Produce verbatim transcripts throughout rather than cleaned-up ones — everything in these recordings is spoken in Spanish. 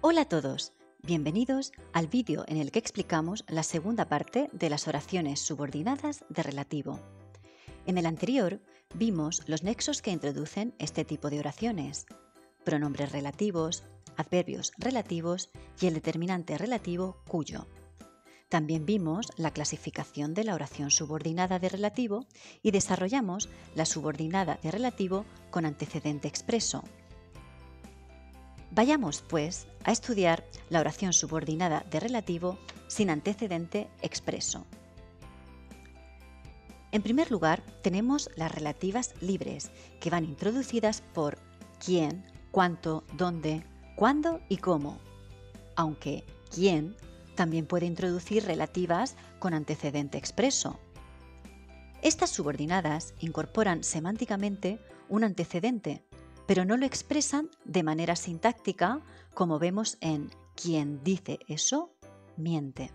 Hola a todos, bienvenidos al vídeo en el que explicamos la segunda parte de las oraciones subordinadas de relativo. En el anterior vimos los nexos que introducen este tipo de oraciones, pronombres relativos, adverbios relativos y el determinante relativo cuyo. También vimos la clasificación de la oración subordinada de relativo y desarrollamos la subordinada de relativo con antecedente expreso. Vayamos, pues, a estudiar la oración subordinada de relativo sin antecedente expreso. En primer lugar, tenemos las relativas libres, que van introducidas por quién, cuánto, dónde, cuándo y cómo, aunque quién también puede introducir relativas con antecedente expreso. Estas subordinadas incorporan semánticamente un antecedente, pero no lo expresan de manera sintáctica, como vemos en quien dice eso, miente.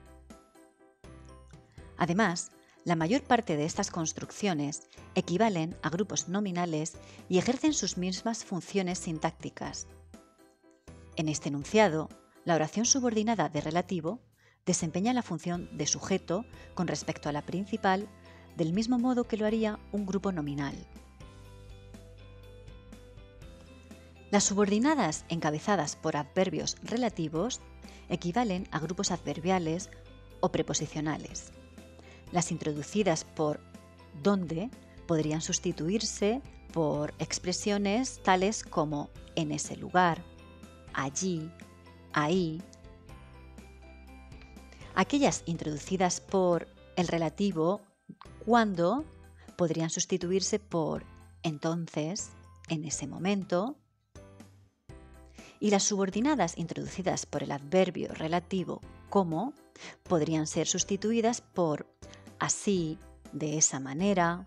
Además, la mayor parte de estas construcciones equivalen a grupos nominales y ejercen sus mismas funciones sintácticas. En este enunciado, la oración subordinada de relativo desempeña la función de sujeto con respecto a la principal, del mismo modo que lo haría un grupo nominal. Las subordinadas encabezadas por adverbios relativos equivalen a grupos adverbiales o preposicionales. Las introducidas por dónde podrían sustituirse por expresiones tales como en ese lugar, allí, ahí. Aquellas introducidas por el relativo cuando podrían sustituirse por entonces, en ese momento. Y las subordinadas introducidas por el adverbio relativo como podrían ser sustituidas por así, de esa manera.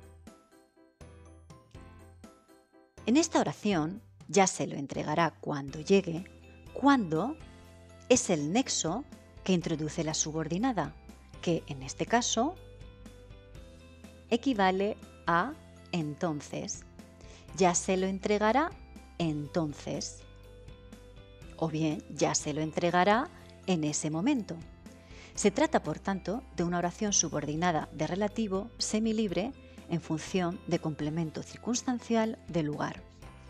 En esta oración ya se lo entregará cuando llegue, cuando es el nexo que introduce la subordinada, que en este caso equivale a entonces. Ya se lo entregará entonces. O bien ya se lo entregará en ese momento. Se trata, por tanto, de una oración subordinada de relativo semilibre en función de complemento circunstancial del lugar.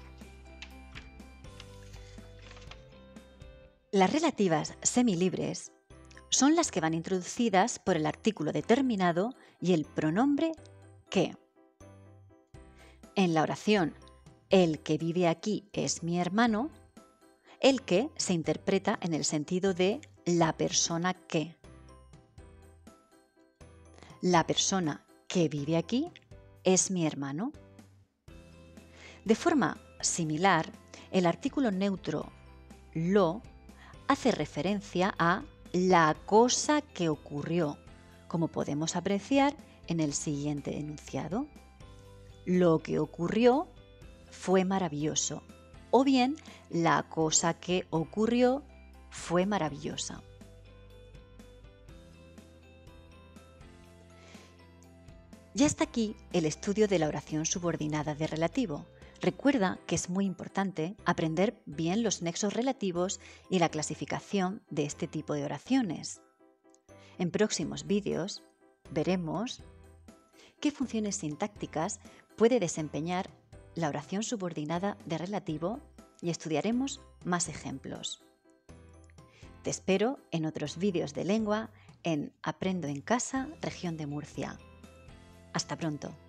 Las relativas semilibres son las que van introducidas por el artículo determinado y el pronombre que. En la oración el que vive aquí es mi hermano, el que se interpreta en el sentido de la persona que. La persona que vive aquí es mi hermano. De forma similar, el artículo neutro lo hace referencia a la cosa que ocurrió, como podemos apreciar en el siguiente enunciado. Lo que ocurrió fue maravilloso. O bien, la cosa que ocurrió fue maravillosa. Ya está aquí el estudio de la oración subordinada de relativo. Recuerda que es muy importante aprender bien los nexos relativos y la clasificación de este tipo de oraciones. En próximos vídeos veremos qué funciones sintácticas puede desempeñar la oración subordinada de relativo y estudiaremos más ejemplos. Te espero en otros vídeos de lengua en Aprendo en Casa, región de Murcia. Hasta pronto.